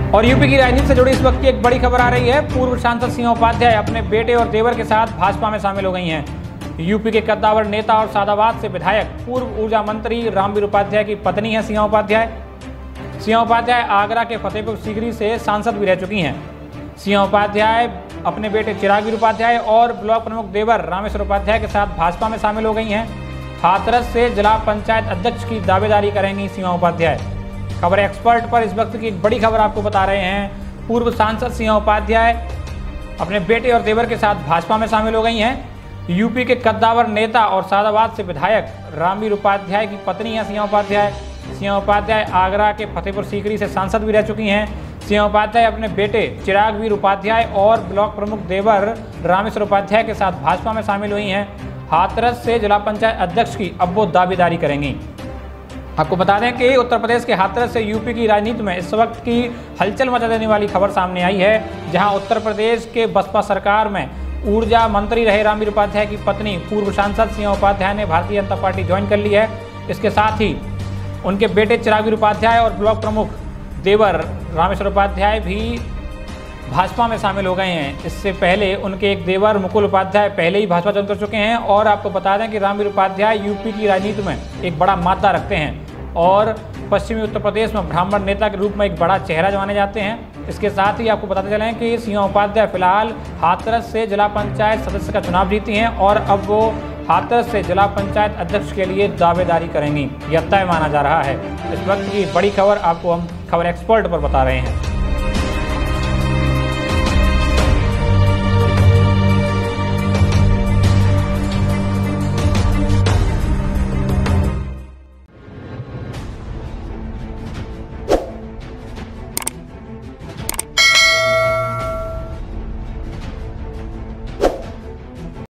और यूपी की राजनीति से जुड़ी इस वक्त की एक बड़ी खबर आ रही है। पूर्व सांसद सीमा उपाध्याय अपने बेटे और देवर के साथ भाजपा में शामिल हो गई हैं। यूपी के कद्दावर नेता और सादाबाद से विधायक पूर्व ऊर्जा मंत्री रामवीर उपाध्याय की पत्नी है सीमा उपाध्याय। सीमा उपाध्याय आगरा के फतेहपुर सीकरी से सांसद भी रह चुकी हैं। सीमा उपाध्याय अपने बेटे चिरागवीर उपाध्याय और ब्लॉक प्रमुख देवर रामेश्वर उपाध्याय के साथ भाजपा में शामिल हो गई हैं। हाथरस से जिला पंचायत अध्यक्ष की दावेदारी करेंगी सीमा उपाध्याय। खबर एक्सपर्ट पर इस वक्त की एक बड़ी खबर आपको बता रहे हैं। पूर्व सांसद सीमा उपाध्याय अपने बेटे और देवर के साथ भाजपा में शामिल हो गई हैं। यूपी के कद्दावर नेता और सादाबाद से विधायक रामवीर उपाध्याय की पत्नी है सीमा उपाध्याय। सीमा उपाध्याय आगरा के फतेहपुर सीकरी से सांसद भी रह चुकी हैं। सीमा उपाध्याय अपने बेटे चिरागवीर उपाध्याय और ब्लॉक प्रमुख देवर रामेश्वर उपाध्याय के साथ भाजपा में शामिल हुई हैं। हाथरस से जिला पंचायत अध्यक्ष की अब वो दावेदारी करेंगी। आपको बता दें कि उत्तर प्रदेश के हाथरस से यूपी की राजनीति में इस वक्त की हलचल मचा देने वाली खबर सामने आई है, जहां उत्तर प्रदेश के बसपा सरकार में ऊर्जा मंत्री रहे रामवीर उपाध्याय की पत्नी पूर्व सांसद सीमा उपाध्याय ने भारतीय जनता पार्टी ज्वाइन कर ली है। इसके साथ ही उनके बेटे चिरागवीर उपाध्याय और ब्लॉक प्रमुख देवर रामेश्वर उपाध्याय भी भाजपा में शामिल हो गए हैं। इससे पहले उनके एक देवर मुकुल उपाध्याय पहले ही भाजपा ज्वाइन कर चुके हैं। और आपको बता दें कि रामवीर उपाध्याय यूपी की राजनीति में एक बड़ा मादा रखते हैं और पश्चिमी उत्तर प्रदेश में ब्राह्मण नेता के रूप में एक बड़ा चेहरा माने जाते हैं। इसके साथ ही आपको बताते चलें कि सीमा उपाध्याय फिलहाल हाथरस से जिला पंचायत सदस्य का चुनाव जीती हैं और अब वो हाथरस से जिला पंचायत अध्यक्ष के लिए दावेदारी करेंगी। यह तय माना जा रहा है। इस वक्त की बड़ी खबर आपको हम खबर एक्सपर्ट पर बता रहे हैं।